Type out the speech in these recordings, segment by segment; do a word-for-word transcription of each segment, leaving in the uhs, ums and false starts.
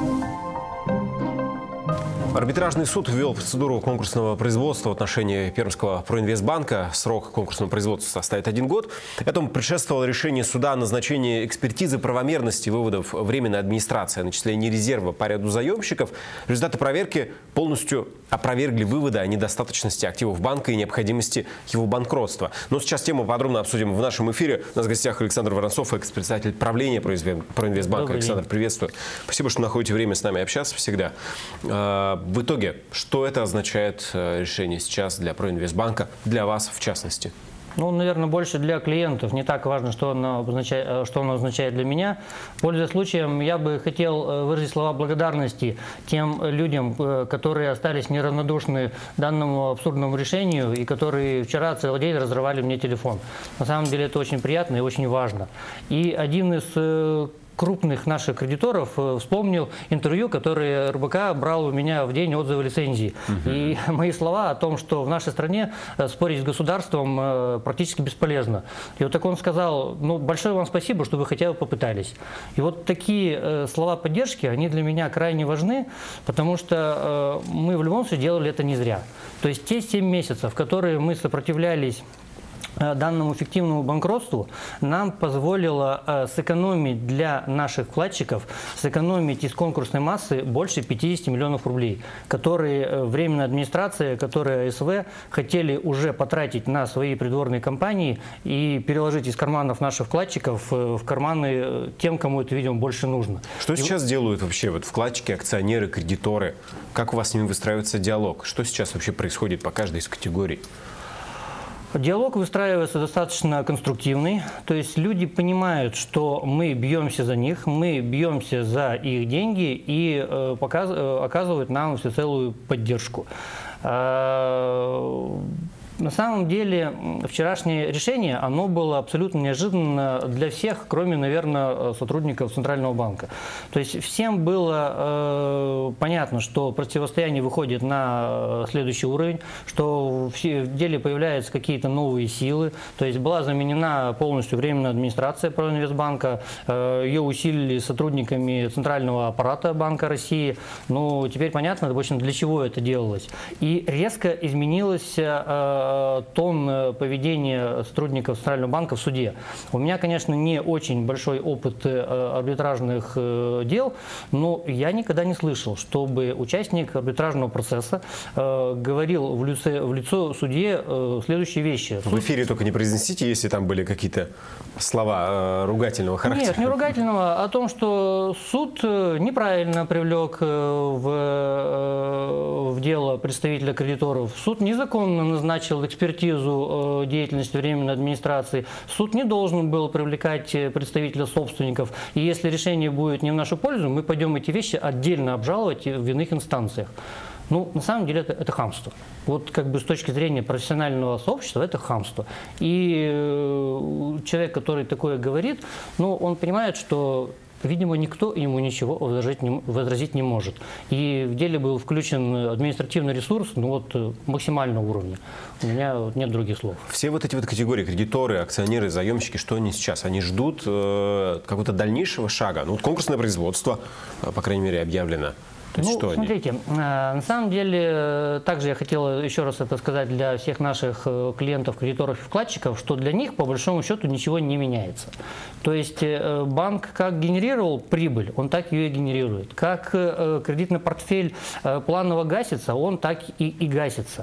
Арбитражный суд ввел процедуру конкурсного производства в отношении Пермского проинвестбанка. Срок конкурсного производства составит один год. Этому предшествовало решение суда о назначении экспертизы правомерности выводов временной администрации о начислении резерва по ряду заемщиков. Результаты проверки полностью опровергли выводы о недостаточности активов банка и необходимости его банкротства. Но сейчас тему подробно обсудим в нашем эфире. У нас в гостях Александр Воронцов, экс-председатель правления проинвестбанка. Александр, приветствую. Спасибо, что находите время с нами общаться всегда. В итоге, что это означает решение сейчас для проинвестбанка, для вас в частности? Ну, наверное, больше для клиентов. Не так важно, что оно означает, что оно означает для меня. Пользуясь случаем, я бы хотел выразить слова благодарности тем людям, которые остались неравнодушны данному абсурдному решению и которые вчера целый день разрывали мне телефон. На самом деле это очень приятно и очень важно. И один из крупных наших кредиторов вспомнил интервью, которое эр бэ ка брал у меня в день отзыва лицензии. Угу. И мои слова о том, что в нашей стране спорить с государством практически бесполезно. И вот так он сказал: ну, большое вам спасибо, что вы хотя бы попытались. И вот такие слова поддержки, они для меня крайне важны, потому что мы в любом случае делали это не зря. То есть те семь месяцев, которые мы сопротивлялись данному фиктивному банкротству, нам позволило э, сэкономить для наших вкладчиков, сэкономить из конкурсной массы больше пятидесяти миллионов рублей, которые э, временная администрация, которые а эс вэ хотели уже потратить на свои придворные кампании и переложить из карманов наших вкладчиков э, в карманы э, тем, кому это, видимо, больше нужно. Что и сейчас делают вообще вот вкладчики, акционеры, кредиторы? Как у вас с ними выстраивается диалог? Что сейчас вообще происходит по каждой из категорий? Диалог выстраивается достаточно конструктивный, то есть люди понимают, что мы бьемся за них, мы бьемся за их деньги и э, показ, э, оказывают нам всецелую поддержку. На самом деле, вчерашнее решение, оно было абсолютно неожиданно для всех, кроме, наверное, сотрудников Центрального банка. То есть всем было э, понятно, что противостояние выходит на следующий уровень, что в деле появляются какие-то новые силы. То есть была заменена полностью временная администрация проинвестбанка, э, ее усилили сотрудниками Центрального аппарата Банка России. Ну, теперь понятно, в общем, для чего это делалось. И резко изменилось э, тон поведения сотрудников Центрального банка в суде. У меня, конечно, не очень большой опыт арбитражных дел, но я никогда не слышал, чтобы участник арбитражного процесса говорил в лице, в лицо судье следующие вещи. В эфире только не произнесите, если там были какие-то слова ругательного характера. Нет, не ругательного, о том, что суд неправильно привлек в, в дело представителя кредиторов, суд незаконно назначил экспертизу деятельности временной администрации. Суд не должен был привлекать представителя собственников. И если решение будет не в нашу пользу, мы пойдем эти вещи отдельно обжаловать в иных инстанциях. Ну, на самом деле, это, это хамство. Вот как бы с точки зрения профессионального сообщества, это хамство. И э, человек, который такое говорит, ну, он понимает, что, видимо, никто ему ничего возразить не, возразить не может. И в деле был включен административный ресурс, ну вот, максимального уровня. У меня вот нет других слов. Все вот эти вот категории, кредиторы, акционеры, заемщики, что они сейчас? Они ждут э, какого-то дальнейшего шага? Ну, конкурсное производство, по крайней мере, объявлено. То есть, ну, что смотрите, они? на самом деле, также я хотел еще раз это сказать для всех наших клиентов, кредиторов и вкладчиков, что для них, по большому счету, ничего не меняется. То есть банк как генерировал прибыль, он так ее и генерирует. Как кредитный портфель планово гасится, он так и, и гасится.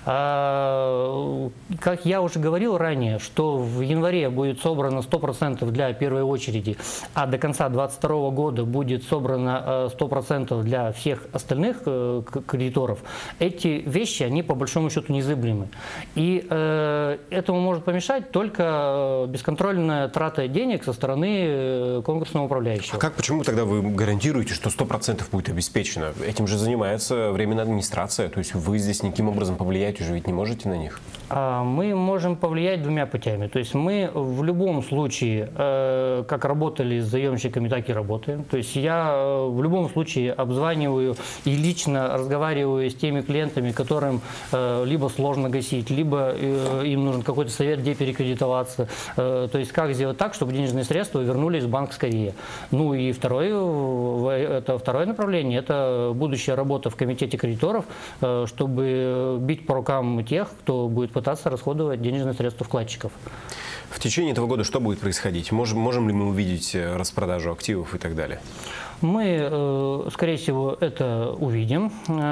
Как я уже говорил ранее, что в январе будет собрано сто процентов для первой очереди, а до конца две тысячи двадцать второго года будет собрано сто процентов для всех остальных кредиторов, эти вещи, они по большому счету незыблемы. И э, этому может помешать только бесконтрольная трата денег со стороны конкурсного управляющего. А как, почему тогда вы гарантируете, что сто процентов будет обеспечено? Этим же занимается временная администрация, то есть вы здесь никаким образом повлиять уже ведь не можете на них? Мы можем повлиять двумя путями. То есть мы в любом случае, э, как работали с заемщиками, так и работаем. То есть я в любом случае обзваниваю обзваниваю и лично разговариваю с теми клиентами, которым э, либо сложно гасить, либо э, им нужен какой-то совет, где перекредитоваться. Э, то есть как сделать так, чтобы денежные средства вернулись в банк скорее. Ну и второе, это второе направление, это будущая работа в комитете кредиторов, э, чтобы бить по рукам тех, кто будет пытаться расходовать денежные средства вкладчиков. В течение этого года что будет происходить? Можем, можем ли мы увидеть распродажу активов и так далее? Мы, скорее всего, это увидим.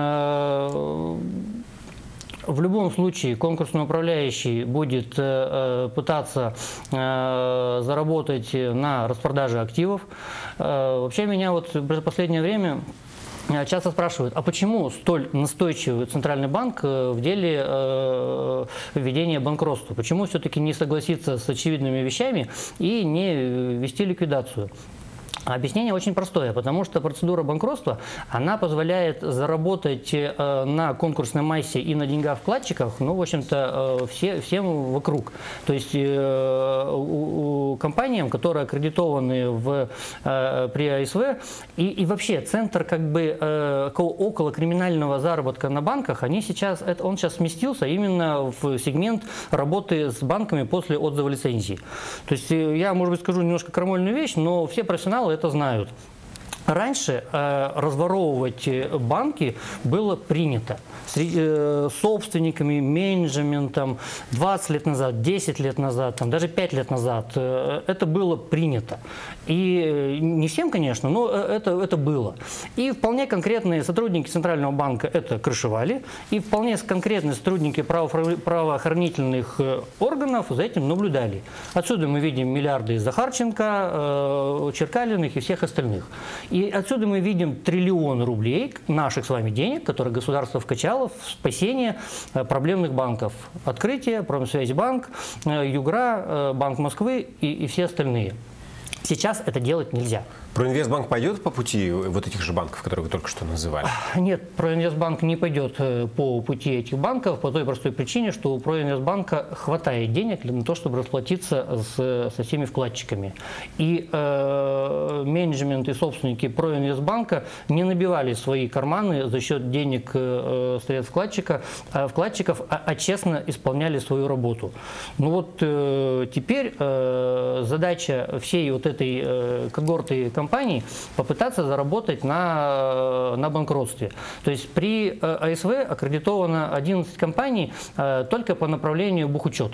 В любом случае конкурсный управляющий будет пытаться заработать на распродаже активов. Вообще меня вот в последнее время часто спрашивают, а почему столь настойчивый Центральный банк в деле э, введения банкротства? Почему все-таки не согласиться с очевидными вещами и не ввести ликвидацию? Объяснение очень простое, потому что процедура банкротства, она позволяет заработать э, на конкурсной массе и на деньгах вкладчиков, ну, в общем-то, э, все, всем вокруг. То есть э, у, у компаниям, которые аккредитованы в, э, при АСВ, и, и вообще центр как бы э, около криминального заработка на банках, они сейчас, это, он сейчас сместился именно в сегмент работы с банками после отзыва лицензии. То есть я, может быть, скажу немножко крамольную вещь, но все профессионалы это знают. Раньше э, разворовывать банки было принято. Среди, э, собственниками, менеджментом двадцать лет назад, десять лет назад, там, даже пять лет назад э, это было принято. И не всем, конечно, но это, это было. И вполне конкретные сотрудники Центрального банка это крышевали, и вполне конкретные сотрудники правоохранительных органов за этим наблюдали. Отсюда мы видим миллиарды Захарченко, э, Черкалиных и всех остальных. И отсюда мы видим триллион рублей наших с вами денег, которые государство вкачало в спасение проблемных банков. Открытие, Промсвязьбанк, Югра, Банк Москвы и, и все остальные. Сейчас это делать нельзя. Проинвестбанк пойдет по пути вот этих же банков, которые вы только что называли? Нет, Проинвестбанк не пойдет по пути этих банков по той простой причине, что у Проинвестбанка хватает денег для того, чтобы расплатиться с, со всеми вкладчиками. И э, менеджмент и собственники Проинвестбанка не набивали свои карманы за счет денег э, средств вкладчика, э, вкладчиков, а, а честно исполняли свою работу. Ну вот э, теперь э, задача всей вот этой э, когорты компаний компаний попытаться заработать на, на банкротстве. То есть при АСВ аккредитовано одиннадцать компаний только по направлению бухучет.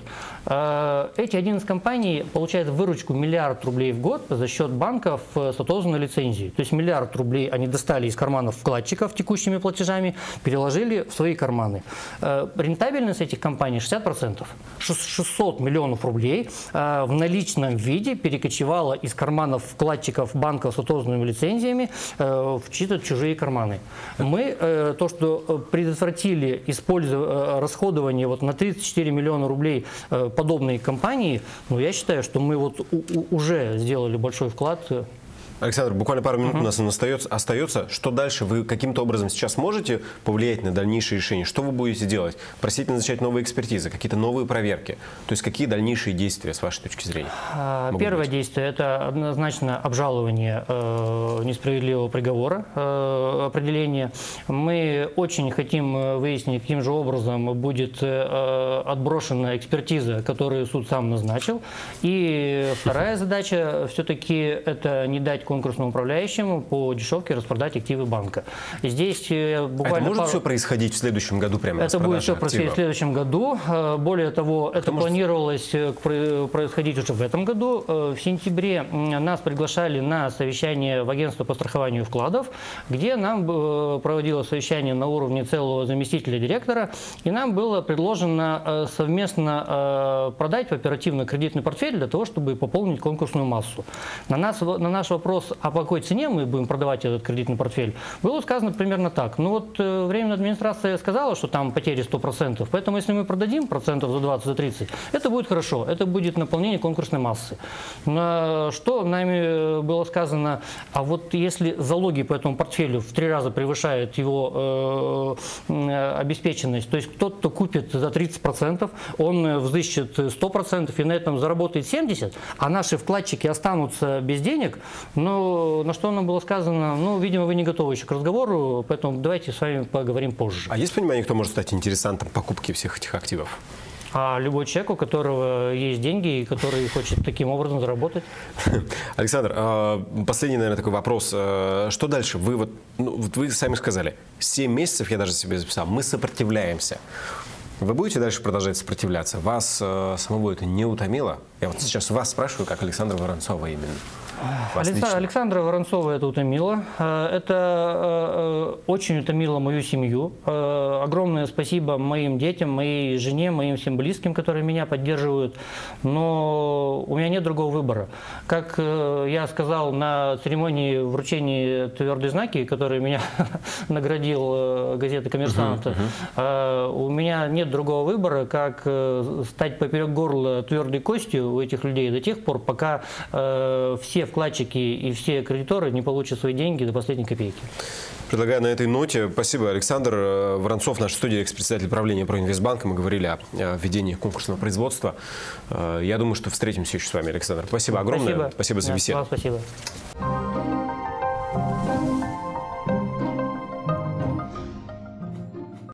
Эти одиннадцать компаний получают выручку миллиард рублей в год за счет банков с отозванной лицензией. То есть миллиард рублей они достали из карманов вкладчиков текущими платежами, переложили в свои карманы. Рентабельность этих компаний шестьдесят процентов. шестьсот миллионов рублей в наличном виде перекочевало из карманов вкладчиков банков с отозванными лицензиями э, в чьи-то чужие карманы. Мы э, то, что предотвратили использование, расходование вот на тридцать четыре миллиона рублей э, подобной компании, ну, я считаю, что мы вот у, у, уже сделали большой вклад. Александр, буквально пару минут Uh-huh. у нас остается, остается. Что дальше? Вы каким-то образом сейчас можете повлиять на дальнейшие решения? Что вы будете делать? Просить назначать новые экспертизы, какие-то новые проверки? То есть какие дальнейшие действия, с вашей точки зрения? Первое действие – это однозначно обжалование э, несправедливого приговора, э, определение. Мы очень хотим выяснить, каким же образом будет э, отброшена экспертиза, которую суд сам назначил. И вторая задача все-таки – это не дать конкурсному управляющему по дешевке распродать активы банка. Здесь буквально... А это может пару... все происходить в следующем году прямо? Это будет все происходить в следующем году. Более того, это, это планировалось может... происходить уже в этом году. В сентябре нас приглашали на совещание в агентство по страхованию вкладов, где нам проводилось совещание на уровне целого заместителя директора, и нам было предложено совместно продать в оперативно-кредитный портфель для того, чтобы пополнить конкурсную массу. На, нас, на наш вопрос, а по какой цене мы будем продавать этот кредитный портфель, было сказано примерно так. Ну вот э, временная администрация сказала, что там потери сто процентов, поэтому если мы продадим процентов за двадцать, за тридцать, это будет хорошо, это будет наполнение конкурсной массы. На что нами было сказано, а вот если залоги по этому портфелю в три раза превышают его э, обеспеченность, то есть тот, кто купит за тридцать процентов, он взыщет сто процентов и на этом заработает семьдесят процентов, а наши вкладчики останутся без денег, но Ну, на что нам было сказано, ну, видимо, вы не готовы еще к разговору, поэтому давайте с вами поговорим позже. А есть понимание, кто может стать интересантом покупки всех этих активов? А любой человек, у которого есть деньги и который хочет таким образом заработать. Александр, последний, наверное, такой вопрос. Что дальше? Вы, вот, ну, вот вы сами сказали, семь месяцев, я даже себе записал, мы сопротивляемся. Вы будете дальше продолжать сопротивляться? Вас самого это не утомило? Я вот сейчас вас спрашиваю, как Александра Воронцова именно. Александра, Александра Воронцова это утомило. Это очень утомило мою семью. Огромное спасибо моим детям, моей жене, моим всем близким, которые меня поддерживают. Но у меня нет другого выбора. Как я сказал на церемонии вручения твердой знаки, который меня наградил газета «Коммерсант», uh-huh, uh-huh. у меня нет другого выбора, как стать поперек горла твердой костью у этих людей до тех пор, пока все вкладчики и все кредиторы не получат свои деньги до последней копейки. Предлагаю на этой ноте. Спасибо, Александр Воронцов, наш студия, экс-председатель правления Проинвестбанка. Мы говорили о введении конкурсного производства. Я думаю, что встретимся еще с вами, Александр. Спасибо огромное. Спасибо, спасибо за беседу. Да, спасибо.